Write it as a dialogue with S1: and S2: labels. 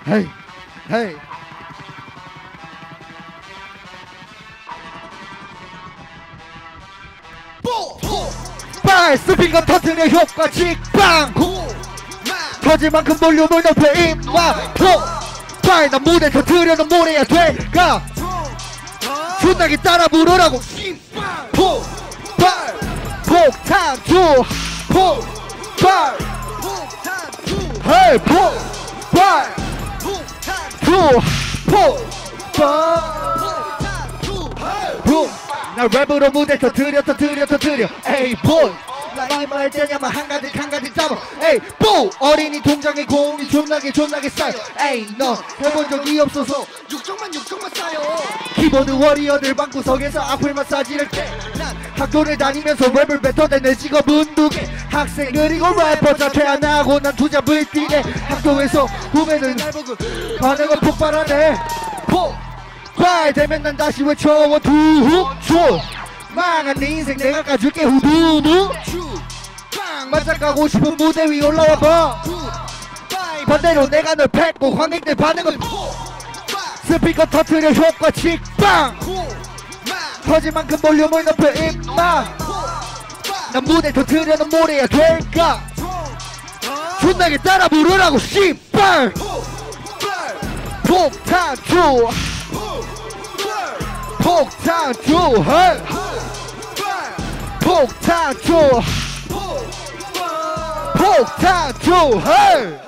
S1: 헤이 헤이 빨 스피커 터트려 효과 직방 터질 만큼 볼륨을 높여 임마 폭발 난 무대 터트려도 모래야 돼가 존나게 따라 부르라고 폭발 폭탄주 폭발 헤이 폭발 폭발 나 랩으로 무대 터트려 에이 보이 나이 말 때냐면 한가득 잡아 에이 보 어린이 동장에 고음이 존나게 쌓여 에이 너 해본 적이 없어서 육정만 쌓여 키보드 워리어들 방구석에서 악플 마사지를 떼난 학교를 다니면서 랩을 뱉어대 내 직업은 두개 학생 그리고 래퍼 자퇴 안 하고 난 투잡을 뛰네 학교에서 후배들 날 보고 반응은 폭발하네 폭발 되면 난 다시 외쳐워 두훅초 망한 네 인생 내가 까줄게 후두두 맞짱가고 싶은 무대 위 올라와봐 반대로 내가 널 패고 관객들 반응은 스피커 터트려 효과 직방 터질 만큼 볼륨을 높여 임마 난 무대 터트려는 모래야 될까 존나게 따라 부르라고 씨발 폭탄주 폭탄주 폭탄주 폭탄주